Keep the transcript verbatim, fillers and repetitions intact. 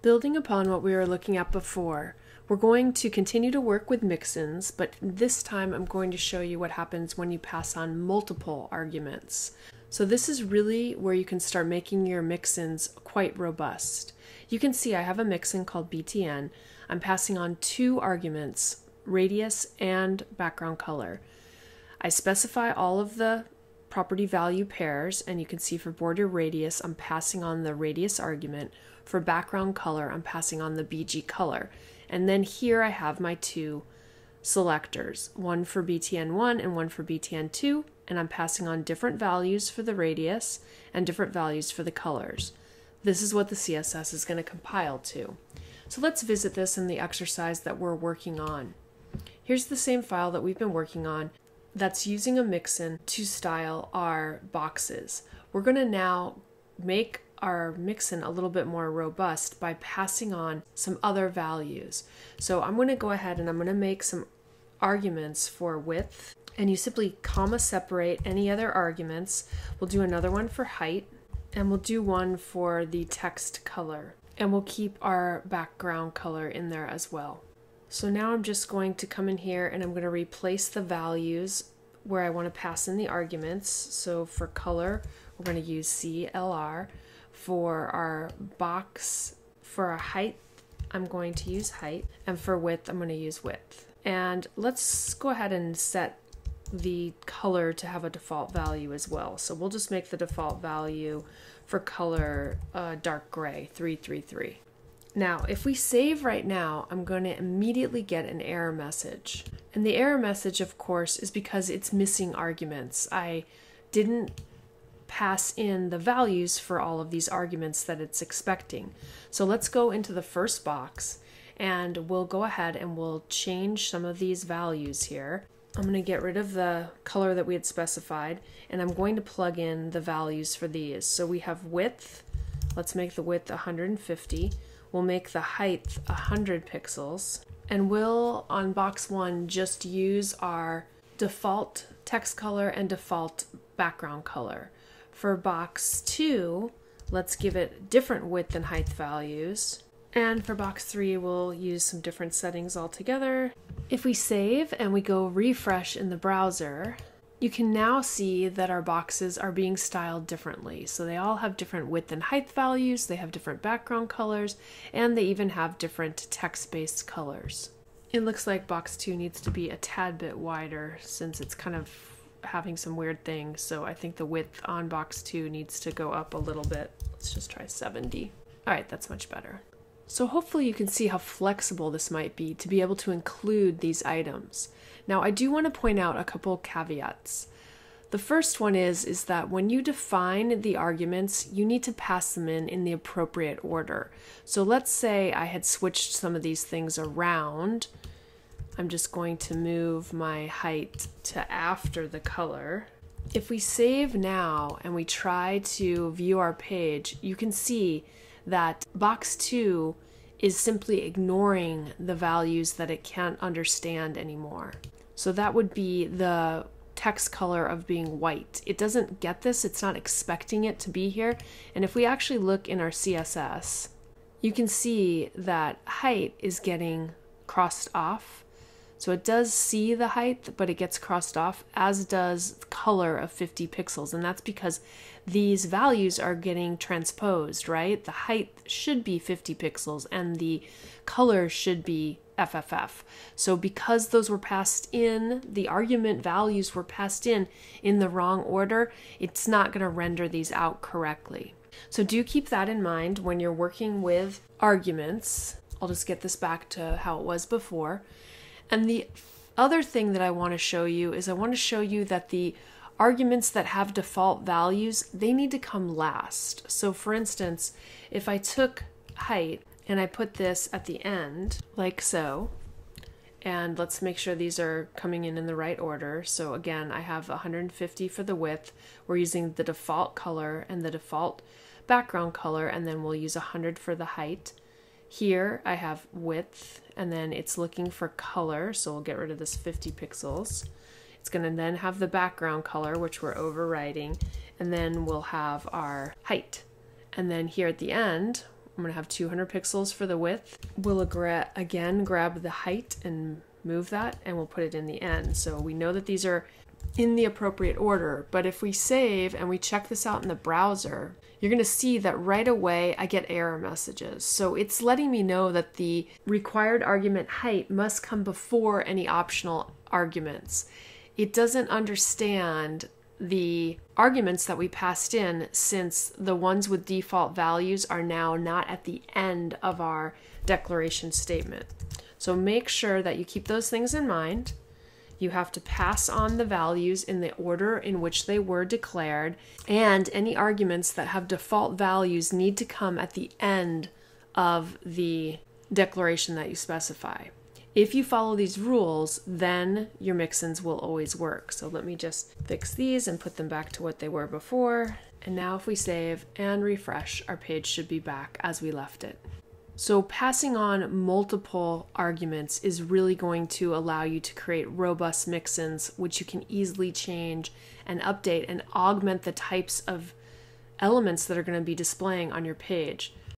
Building upon what we were looking at before, we're going to continue to work with mixins, but this time I'm going to show you what happens when you pass on multiple arguments. So this is really where you can start making your mixins quite robust. You can see I have a mixin called B T N. I'm passing on two arguments, radius and background color. I specify all of the property value pairs, and you can see for border radius, I'm passing on the radius argument. For background color, I'm passing on the B G color. And then here I have my two selectors, one for B T N one and one for B T N two, and I'm passing on different values for the radius and different values for the colors. This is what the C S S is going to compile to. So let's visit this in the exercise that we're working on. Here's the same file that we've been working on that's using a mixin to style our boxes. We're going to now make our mixin a little bit more robust by passing on some other values. So I'm going to go ahead and I'm going to make some arguments for width, and you simply comma separate any other arguments. We'll do another one for height, and we'll do one for the text color, and we'll keep our background color in there as well. So now I'm just going to come in here and I'm going to replace the values where I want to pass in the arguments. So for color, we're going to use C L R. For our box, for our height, I'm going to use height, and for width, I'm going to use width. And let's go ahead and set the color to have a default value as well. So we'll just make the default value for color uh, dark gray, three three three. Now, if we save right now, I'm going to immediately get an error message. And the error message, of course, is because it's missing arguments. I didn't pass in the values for all of these arguments that it's expecting. So let's go into the first box and we'll go ahead and we'll change some of these values here. I'm going to get rid of the color that we had specified, and I'm going to plug in the values for these. So we have width. Let's make the width one hundred fifty. We'll make the height one hundred pixels, and we'll on box one just use our default text color and default background color. For box two, let's give it different width and height values. And for box three, we'll use some different settings altogether. If we save and we go refresh in the browser, you can now see that our boxes are being styled differently. So they all have different width and height values, they have different background colors, and they even have different text-based colors. It looks like box two needs to be a tad bit wider since it's kind of having some weird things, so I think the width on box two needs to go up a little bit. Let's just try seventy. Alright, that's much better. So hopefully you can see how flexible this might be to be able to include these items. Now I do want to point out a couple caveats. The first one is, is that when you define the arguments, you need to pass them in in the appropriate order. So let's say I had switched some of these things around. I'm just going to move my height to after the color. If we save now and we try to view our page, you can see that box two is simply ignoring the values that it can't understand anymore. So that would be the text color of being white. It doesn't get this, it's not expecting it to be here. And if we actually look in our C S S, you can see that height is getting crossed off. So it does see the height, but it gets crossed off, as does the color of fifty pixels. And that's because these values are getting transposed, right? The height should be fifty pixels and the color should be F F F. So because those were passed in, the argument values were passed in in the wrong order, it's not going to render these out correctly. So do keep that in mind when you're working with arguments. I'll just get this back to how it was before. And the other thing that I want to show you is I want to show you that the arguments that have default values, they need to come last. So for instance, if I took height and I put this at the end, like so, and let's make sure these are coming in in the right order. So again, I have one hundred fifty for the width. We're using the default color and the default background color, and then we'll use one hundred for the height. Here I have width, and then it's looking for color, so we'll get rid of this fifty pixels. It's going to then have the background color, which we're overriding, and then we'll have our height. And then here at the end, I'm going to have two hundred pixels for the width. We'll agra- again grab the height and move that, and we'll put it in the end. So we know that these are in the appropriate order, but if we save and we check this out in the browser, you're going to see that right away I get error messages. So it's letting me know that the required argument height must come before any optional arguments. It doesn't understand the arguments that we passed in, since the ones with default values are now not at the end of our declaration statement. So make sure that you keep those things in mind. You have to pass on the values in the order in which they were declared, and any arguments that have default values need to come at the end of the declaration that you specify. If you follow these rules, then your mixins will always work. So let me just fix these and put them back to what they were before. And now if we save and refresh, our page should be back as we left it. So passing on multiple arguments is really going to allow you to create robust mixins, which you can easily change and update and augment the types of elements that are going to be displaying on your page.